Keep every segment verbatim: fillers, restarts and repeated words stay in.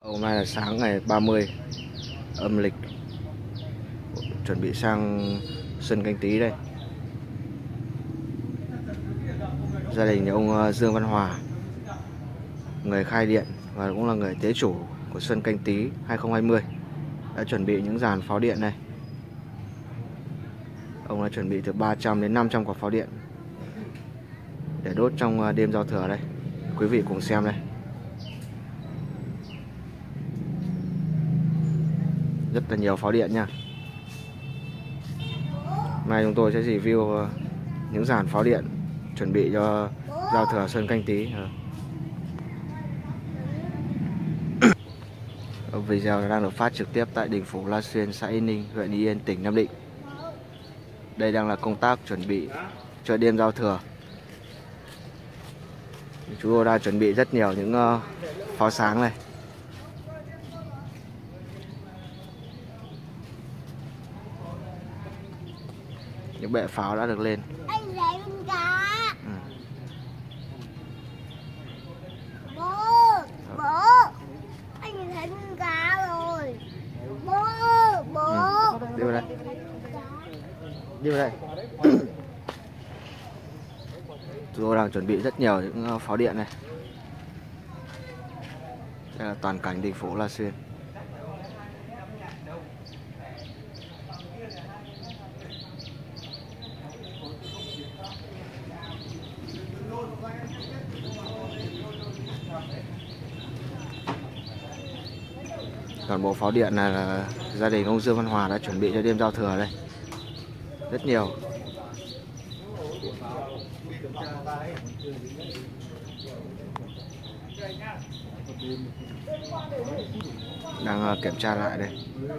Hôm nay là sáng ngày ba mươi âm lịch, chuẩn bị sang Xuân Canh Tý đây. Gia đình nhà ông Dương Văn Hòa, người khai điện và cũng là người tế chủ của Xuân Canh Tý hai không hai không, đã chuẩn bị những dàn pháo điện này. Ông đã chuẩn bị từ ba trăm đến năm trăm quả pháo điện để đốt trong đêm giao thừa đây. Quý vị cùng xem đây. Rất là nhiều pháo điện nha. Nay chúng tôi sẽ review những dàn pháo điện chuẩn bị cho giao thừa Xuân Canh Tý. Video đang được phát trực tiếp tại đình Phủ La Xuyên, xã Yên Ninh, huyện Ý Yên, tỉnh Nam Định. Đây đang là công tác chuẩn bị cho đêm giao thừa. Chúng tôi đang chuẩn bị rất nhiều những pháo sáng này. Những bệ pháo đã được lên. Anh thấy con cá. Ừ. Bố, bố, anh thấy con cá rồi. Bố, bố. Ừ. Đi vào đây. Đi vào đây. Chúng tôi đang chuẩn bị rất nhiều những pháo điện này. Đây là toàn cảnh đình Phủ La Xuyên. Toàn bộ pháo điện này là gia đình ông Dương Văn Hòa đã chuẩn bị cho đêm giao thừa đây. Rất nhiều. Đang kiểm tra lại đây.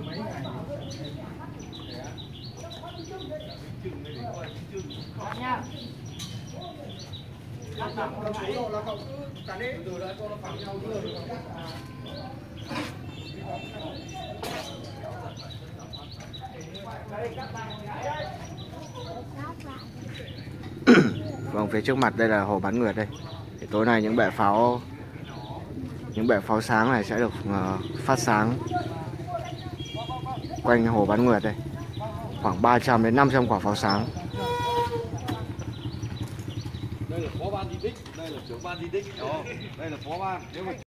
Vâng, phía trước mặt đây là hồ Bán Nguyệt đây. Thì tối nay những bệ pháo những bệ pháo sáng này sẽ được uh, phát sáng quanh hồ Bán Nguyệt đây. Khoảng ba trăm đến năm trăm quả pháo sáng. Đây là phó ban di tích, đây là trưởng ban di tích, đó, đây là phó ban. Nếu mà